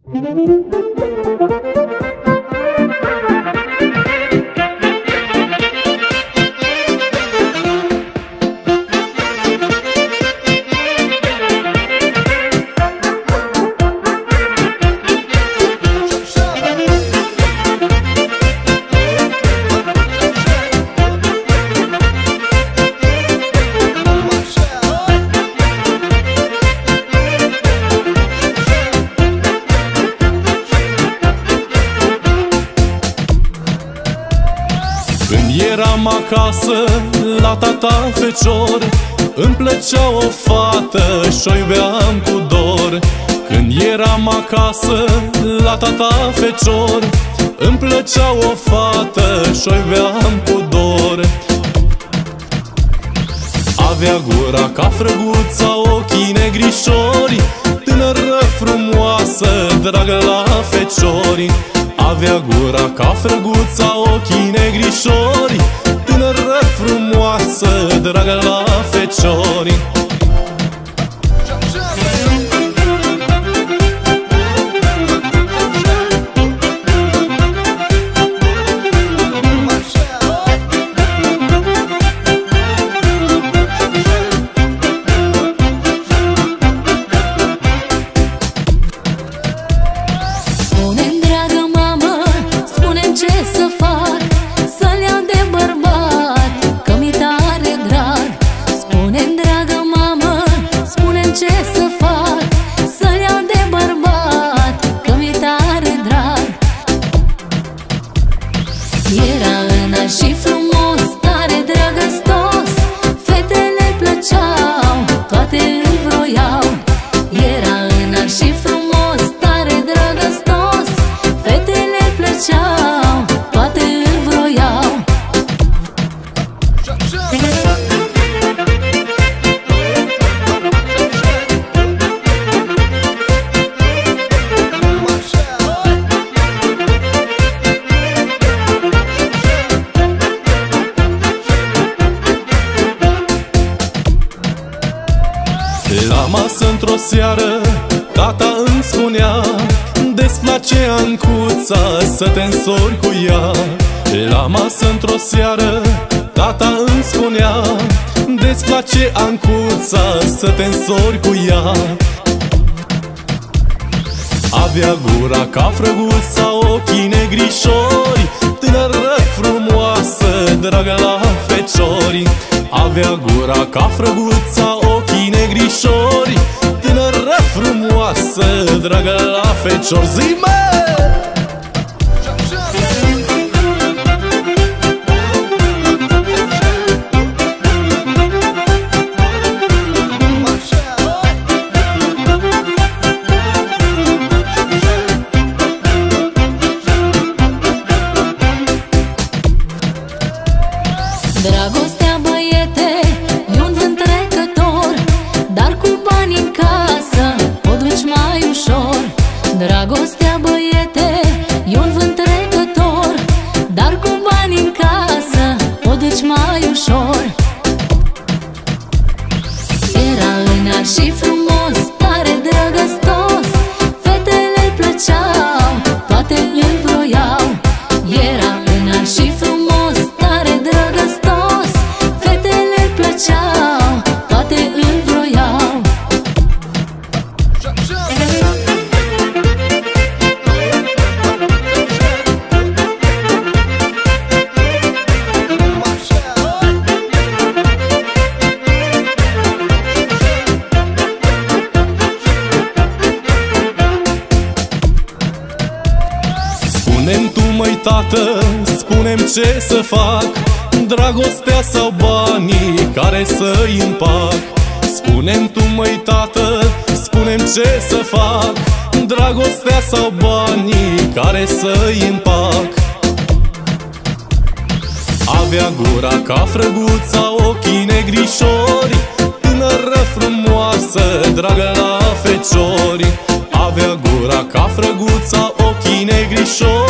Eram acasă la tata fecior, îmi plăcea o fată și-o iubeam cu dor. Când eram acasă la tata fecior, îmi plăcea o fată și-o iubeam cu dor. Avea gura ca frăguța, ochii negrișori, tânără frumoasă, dragă la feciori. Avea gura ca frăguța, ochii negrișori, tânără frumoasă, dragă la feciori. Era înalt și frumos, tare drăgăstos, fetele plăceau, toate îl vroiau. Era înalt și frumos, tare drăgăstos, fetele plăceau, toate îl vroiau. La masă într-o seară, tata îmi spunea: de-ți place, Ancuța, să te însori cu ea. La masă într-o seară, tata îmi spunea: de-ți place, Ancuța, să te însori cu ea. Avea gura ca frăguța, ochii negrișori, tânără frumoasă, dragă la feciori. Avea gura ca frăguța, ochii negrișori, tânără frumoasă, dragă la feciori. Zi-mă! Dragostea, băiete, e un vânt trecător, dar cu bani în casă o duci mai ușor. Dragostea, băiete, e un vânt trecător, dar cu bani în casă o duci mai ușor. Era înalt și frumos, tare drăgăstos, fetele plăceau, toate îl vroiau. Era înalt și frumos, tare drăgăstos, fetele plăceau, toate îl vroiau. Spune-mi tu, măi tată, spune-mi ce să fac, dragostea sau banii care să-i împac. Spune-mi tu, măi tată, spune-mi ce să fac, dragostea sau banii care să-i împac. Avea gura ca frăguța, ochii negrișori, tânără frumoasă, dragă la feciori. Avea gura ca frăguța, ochii negrișori,